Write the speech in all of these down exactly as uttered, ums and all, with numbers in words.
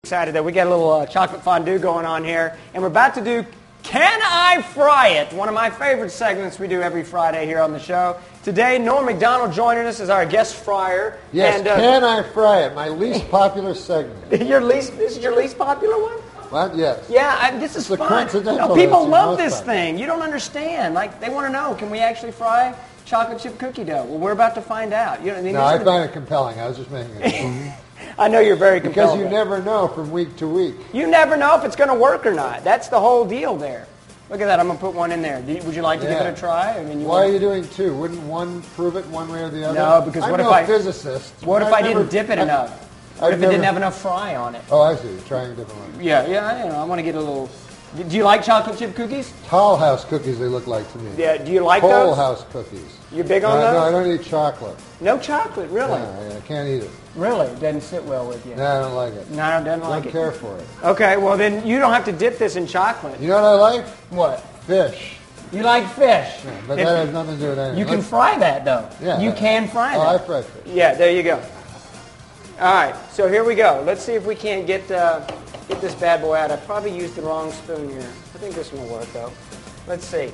Excited that we got a little uh, chocolate fondue going on here, and we're about to do Can I Fry It? One of my favorite segments we do every Friday here on the show. Today, Norm Macdonald joining us as our guest fryer. Yes, and, uh, Can I Fry It? My least popular segment. your least, this is your least popular one? What? Yes. Yeah, I, this is It's a fun. coincidental No, people that's love your most this popular. thing. You don't understand. Like, they want to know, can we actually fry chocolate chip cookie dough? Well, we're about to find out. You know, No, I find it compelling. I was just making it joke. I know you're very Because compelled. you never know from week to week. You never know if it's going to work or not. That's the whole deal there. Look at that. I'm going to put one in there. Do you, would you like to Yeah. give it a try? I mean, you Why want- are you doing two? Wouldn't one prove it one way or the other? No, because I'm what if no I- physicist. What if I've I never- didn't dip it I- enough? What I've if it never- didn't have enough fry on it? Oh, I see. You're trying a different one. Yeah, yeah. I, you know, I want to get a little. Do you like chocolate chip cookies? Tall House cookies, they look like to me. Yeah. Do you like Whole those? House cookies. You're big No, on no, I those? don't eat chocolate. No chocolate, really? No, I can't eat it. Really? Doesn't sit well with you. No, I don't like it. No, I don't I like don't it. care for it. Okay, well then you don't have to dip this in chocolate. You know what I like? What? Fish. You like fish? Yeah, but If- that has nothing to do with anything. You can Let's- fry that though. Yeah. You can fry Oh, that. I fry fish. Yeah, there you go. All right, so here we go. Let's see if we can't get uh, get this bad boy out. I probably used the wrong spoon here. I think this one will work though. Let's see.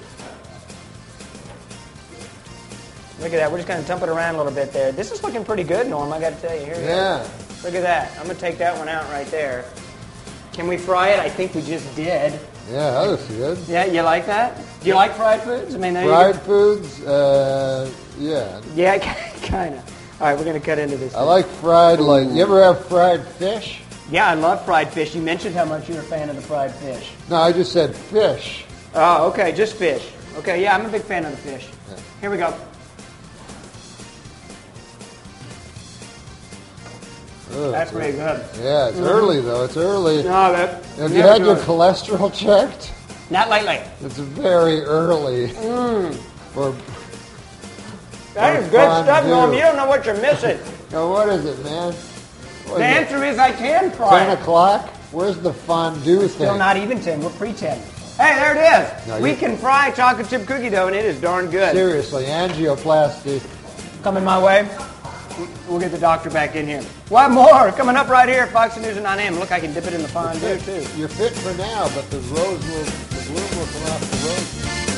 Look at that. We're just going to dump it around a little bit there. This is looking pretty good, Norm. I got to tell you. Here you Yeah. go. Look at that. I'm going to take that one out right there. Can we fry it? I think we just did. Yeah, that looks good. Yeah, you like that? Do you like fried foods? I mean, there you Fried go. foods, uh, yeah. Yeah, kind of. All right, we're going to cut into this. I like fried, like, you ever have fried fish? Yeah, I love fried fish. You mentioned how much you're a fan of the fried fish. No, I just said fish. Oh, okay, just fish. Okay, yeah, I'm a big fan of the fish. Yeah. Here we go. Ugh, That's pretty good. Yeah, it's early, though. It's early. No, that. Have you never had your good. cholesterol checked? Not lately. It's very early. Mm. For, That Or is good stuff, fondue. Norm. You don't know what you're missing. now, what is it, man? What The is it, answer is I can fry ten it. o'clock? Where's the fondue Still thing? not even ten. We're pre-ten. Hey, there it is. No, we you- can fry chocolate chip cookie dough, and it is darn good. Seriously, angioplasty. Coming my way. We'll get the doctor back in here. What more? Coming up right here at Fox News at nine a m Look, I can dip it in the fondue, too. You're fit for now, but the rose will, the bloom will come off the rose.